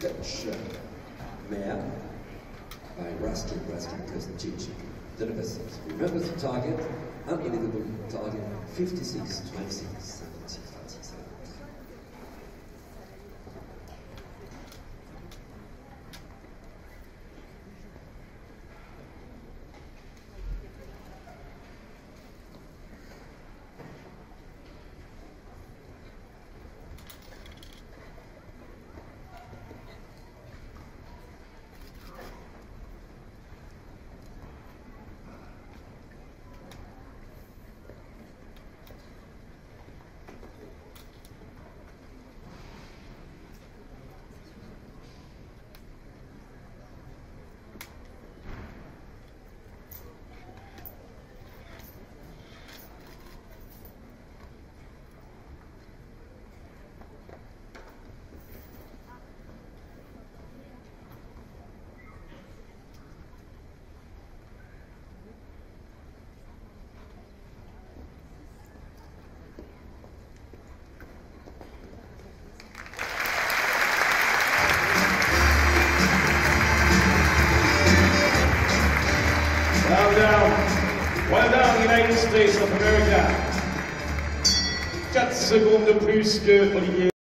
Dutch mare by Ruskin cousin Gigi. The number 6. Remember the target, unbelievable target, 56, 26, 70, 37. Well done, United States of America. 4 secondes de plus que Olivier.